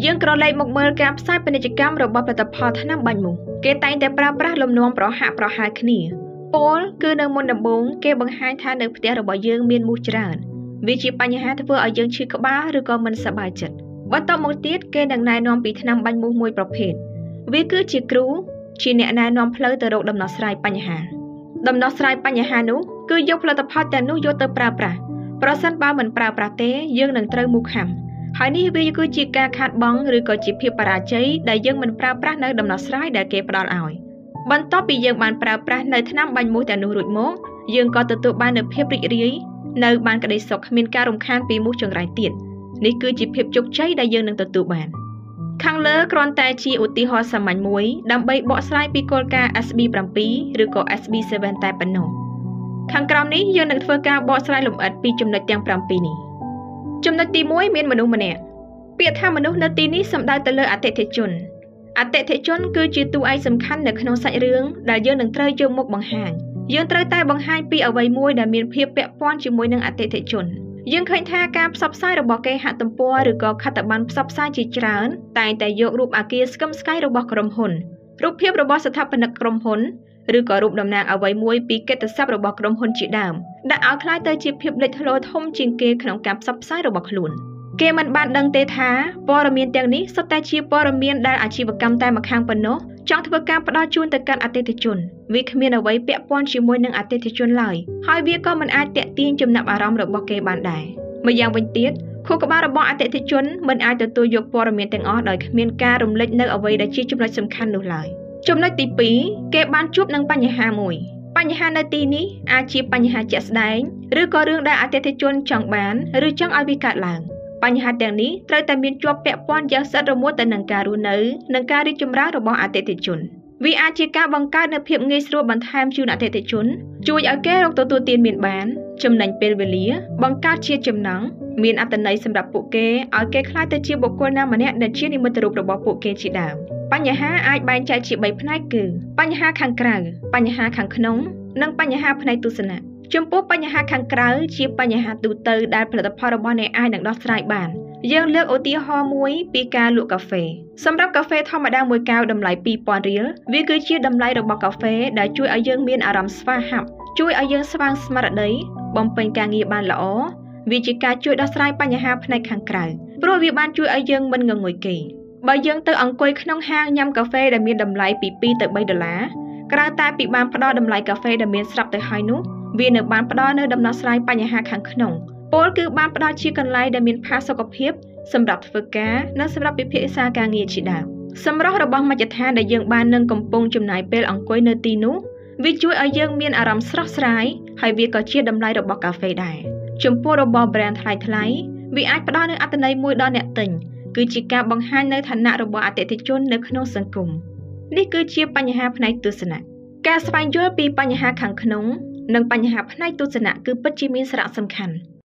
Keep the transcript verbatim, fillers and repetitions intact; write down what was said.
យើងក្រឡេកមកមើលការផ្សាយពាណិជ្ជកម្មរបស់ផលិតផលថ្នាំបាញ់មូសគេតែងតែប្រើប្រាស់លំនាំប្រហាក់ប្រហែលគ្នាពលគឺនៅមុនដំបូងគេបង្ហាញថានៅផ្ទះរបស់យើងមានមូសច្រើនវាជាបញ្ហាធ្វើឲ្យយើងឈឺក្បាលឬក៏មិនសប្បាយចិត្តបន្ទាប់មកទៀតគេនឹងណែនាំពីថ្នាំបាញ់មូសមួយប្រភេទវាគឺជាគ្រូជាអ្នកណែនាំផ្លូវទៅរកដំណោះស្រាយបញ្ហាដំណោះស្រាយបញ្ហានោះគឺយកផលិតផលទាំងនោះយកទៅប្រើប្រាស់ប្រសិនបើមិនប្រើប្រាស់ទេយើងនឹងត្រូវមូសខាំហើយនេះវាគឺជាការខាតបង់ឬក៏ជាភាពបរាជ័យដែលយើងមិនប្រើប្រាស់នៅដំណោះស្រាយដែលគេផ្ដល់ឲ្យបន្ទាប់ពីយើងបានប្រើប្រាស់នៅថ្នាំបាញ់មូសទាំងនោះរួចមកយើងក៏ទទួលបាននូវភាពរីករាយនៅបានក្តីសុខគ្មានការរំខានពីមូសចង្រៃទៀតនេះគឺជាភាពជោគជ័យដែលយើងនឹងទទួលបានខាងលើគ្រាន់តែជាឧទាហរណ៍សាមញ្ញមួយដើម្បីបកស្រាយពីគោលការណ៍ S B เจ็ด ឬក៏ S B เจ็ด តែប៉ុណ្ណោះខាងក្រោមនេះយើងនឹងធ្វើការបកស្រាយលម្អិតពីចំណុចទាំងប្រាំពីរនេះចំណុចទីមួយមានមនុស្សម្នាក់ពាក្យថាមនុស្សនៅទីនេះសំដៅទៅលើអតិថិជនអតិថិជនគឺជាតួឯកសំខាន់នៅក្នុងសាច់រឿងដែលយើងនឹងត្រូវយកមកបង្ហាញយើងត្រូវតែបង្ហាញពីអ្វីមួយដែលមានភាពពាក់ព័ន្ធជាមួយនឹងអតិថិជនយើងឃើញថាការផ្សព្វផ្សាយរបស់គេហទំព័រឬក៏ខិត្តប័ណ្ណផ្សព្វផ្សាយជាច្រើនតែងតែយករូបអគារស្កឹមស្កៃរបស់ក្រុមហ៊ុនរូបភាពរបស់ស្ថាបនិកក្រុមហ៊ុនឬក៏រូបតំណាងអ្វីមួយពីកិត្តិស័ព្ទរបស់ក្រុមហ៊ុនជាដើមដាក់ឲ្យคล้ายទៅជាភាពលេចធ្លោធំជាងគេក្នុងការផ្សព្វផ្សាយរបស់ខ្លួនគេមិនបានដឹងទេថាព័ត៌មានទាំងនេះសុទ្ធតែជាព័ត៌មានដែលអាជីវកម្មតែម្ខាងប៉ុណ្ណោះចង់ធ្វើការផ្ដល់ជូនទៅកាន់អតិថិជនវាគ្មានអ្វីពាក់ព័ន្ធជាមួយនឹងអតិថិជនឡើយហើយវាក៏មិនអាចទាក់ទាញចំណាប់អារម្មណ៍របស់គេបានដែរម្យ៉ាងវិញទៀតខួរក្បាលរបស់អតិថិជនមិនអាចទទួលយកព័ត៌មានទាំងអស់ដោយគ្មានការរំលេចនៅអ្វីដែលជាចំណុចសំខាន់នោះឡើយចំណុចទីពីរគេបានជួបនឹងបញ្ហាមួយបញ្ហានៅទីនេះអាចជាបញ្ហាជាក់ស្ដែងឬក៏រឿងដែលអតិថិជនចង់បានឬចង់ឲ្យវាកើតឡើងបញ្ហាទាំងនេះត្រូវតែមានជាប់ពាក់ព័ន្ធយ៉ាងស្អិតរមួតទៅនឹងការរស់នៅនិងការរីកចម្រើនរបស់អតិថិជនវាអាចជាការបង្កើតនូវភាពងាយស្រួលបន្ថែមជូនអតិថិជនជួយឲ្យគេរកទទួលទានមានបានចំណេញពេលវេលាបង្កើតជាចំណង់មានអត្ថន័យសម្រាប់ពួកគេឲ្យគេខ្លាចទៅជាបុគ្គលណាម្នាក់ដែលជានិមិត្តរូបរបស់ពួកគេជាដើមបញ្ហាអាចបែងចែកជាបីផ្នែកគឺបញ្ហាខាងក្រៅបញ្ហាខាងក្នុងនិងបញ្ហាផ្នែកទស្សនៈចំពោះបញ្ហាខាងក្រៅជាបញ្ហាទូទៅដែលផលិតផលរបស់អ្នកអាចនឹងដោះស្រាយបានយើងលើកឧទាហរណ៍មួយពីការលក់កាហ្វេសម្រាប់កាហ្វេធម្មតាមួយកែវតម្លៃពីរពាន់រៀលវាគឺជាតម្លៃរបស់កាហ្វេដែលជួយឲ្យយើងមានអារម្មណ៍ស្វាហាប់ជួយឲ្យយើងស្វាងស្មារតីបំពេញការងារបានល្អវាជាការជួយដោះស្រាយបញ្ហាផ្នែកខាងក្រៅព្រោះវាបានជួយឲ្យយើងមិនងងុយគេបើយើងទៅអង្គុយក្នុងហាងញ៉ាំកាហ្វេដែលមានតម្លៃពីពីរទៅបីដុល្លារក្រៅតែពីបានផ្ដល់តម្លៃកាហ្វេដែលមានស្រាប់ទៅហើយនោះវានៅបានផ្ដល់នូវដំណោះស្រាយបញ្ហាខាងក្នុងពលគឺបានផ្ដល់ជាកន្លែងដែលមានផាសុកភាពសម្រាប់ធ្វើការនិងសម្រាប់ពិភាក្សាការងារជាដើមសម្រស់របស់មជ្ឈដ្ឋានដែលយើងបាននឹងកំពុងចំណាយពេលអង្គុយនៅទីនោះវាជួយឲ្យយើងមានអារម្មណ៍ស្រស់ស្រាយហើយវាក៏ជាតម្លៃរបស់កាហ្វេដែរចំពោះរបស់ brand ថ្លៃថ្លៃវាអាចផ្ដល់នូវអត្ថន័យមួយដល់អ្នកទិញគឺជាការបង្ហាញនៅឋានៈរបស់អតិថិជននៅក្នុងសង្គមនេះគឺជាបញ្ហាផ្នែកទស្សនៈការស្វែងយល់ពីបញ្ហាខាងក្នុងនិងបញ្ហាផ្នែកទស្សនៈគឺពិតជាមានសារៈសំខាន់